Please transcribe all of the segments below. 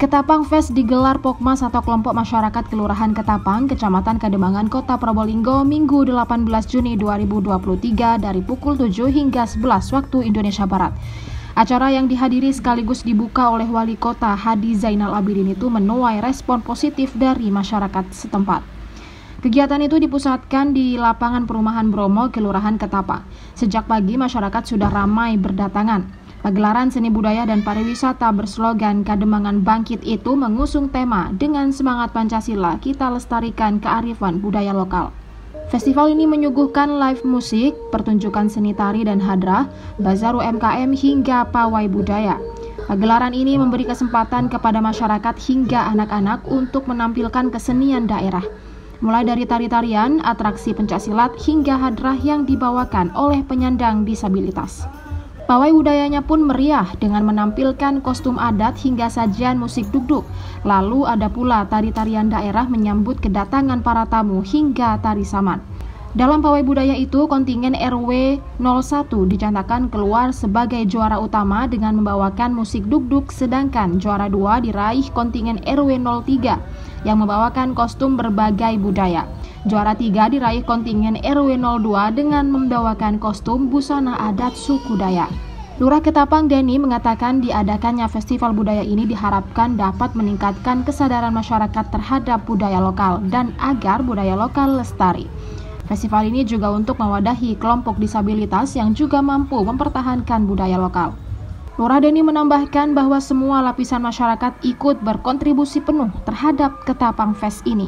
Ketapang Fest digelar Pokmas atau Kelompok Masyarakat Kelurahan Ketapang, Kecamatan Kademangan, Kota Probolinggo, Minggu 18 Juni 2023 dari pukul 7 hingga 11 waktu Indonesia Barat. Acara yang dihadiri sekaligus dibuka oleh Wali Kota Hadi Zainal Abidin itu menuai respon positif dari masyarakat setempat. Kegiatan itu dipusatkan di lapangan perumahan Bromo, Kelurahan Ketapang. Sejak pagi masyarakat sudah ramai berdatangan. Pagelaran seni budaya dan pariwisata berslogan Kademangan Bangkit itu mengusung tema dengan semangat Pancasila kita lestarikan kearifan budaya lokal. Festival ini menyuguhkan live musik, pertunjukan seni tari dan hadrah, bazar UMKM hingga pawai budaya. Pagelaran ini memberi kesempatan kepada masyarakat hingga anak-anak untuk menampilkan kesenian daerah. Mulai dari tari-tarian, atraksi pencaksilat hingga hadrah yang dibawakan oleh penyandang disabilitas. Pawai budayanya pun meriah dengan menampilkan kostum adat hingga sajian musik dugdug. Lalu ada pula tari-tarian daerah menyambut kedatangan para tamu hingga tari saman. Dalam pawai budaya itu, kontingen RW 01 dicanangkan keluar sebagai juara utama dengan membawakan musik dugdug, sedangkan juara 2 diraih kontingen RW 03 yang membawakan kostum berbagai budaya. Juara 3 diraih kontingen RW 02 dengan membawakan kostum busana adat suku Dayak. Lurah Ketapang Denny mengatakan diadakannya festival budaya ini diharapkan dapat meningkatkan kesadaran masyarakat terhadap budaya lokal dan agar budaya lokal lestari. Festival ini juga untuk mewadahi kelompok disabilitas yang juga mampu mempertahankan budaya lokal. Lurah Denny menambahkan bahwa semua lapisan masyarakat ikut berkontribusi penuh terhadap Ketapang Fest ini.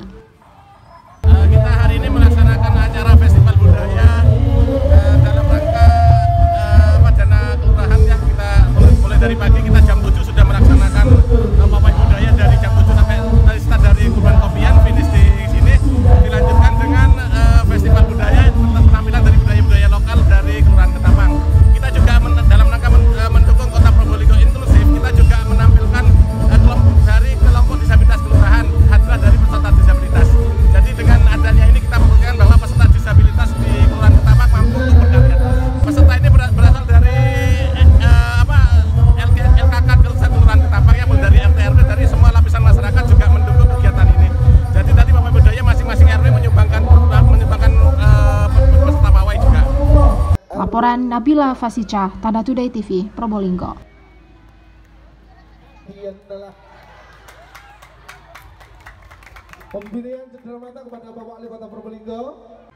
Kita hari ini melaksanakan acara festival budaya dalam rangka Wacana Kelurahan ya. Kita mulai dari pagi kita jam 7 sudah melaksanakan pawai budaya dari jam 7 sampai start dari Kurban Kopian, finish di sini, dilanjutkan dengan festival budaya, penampilan dari budaya-budaya lokal dari Kelurahan Ketapang. Kita juga dalam rangka mendukung Kota Probolinggo inklusif, kita juga menampilkan dari kelompok disabilitas kelurahan, hadrah dari peserta disabilitas. Jadi dengan adanya ini kita membuktikan bahwa peserta disabilitas di Kelurahan Ketapang mampu untuk berkarya. Peserta ini berasal dari LKK Kelurahan Ketapang ya, dari RT RW, dari semua lapisan masyarakat juga mendukung kegiatan ini. Jadi tadi pawai budaya masing-masing RW menyumbangkan peserta pawai juga. Laporan Nabila Fasica, Tanda Today TV, Probolinggo. Pemberian cenderamata kepada Bapak Wali Kota Probolinggo.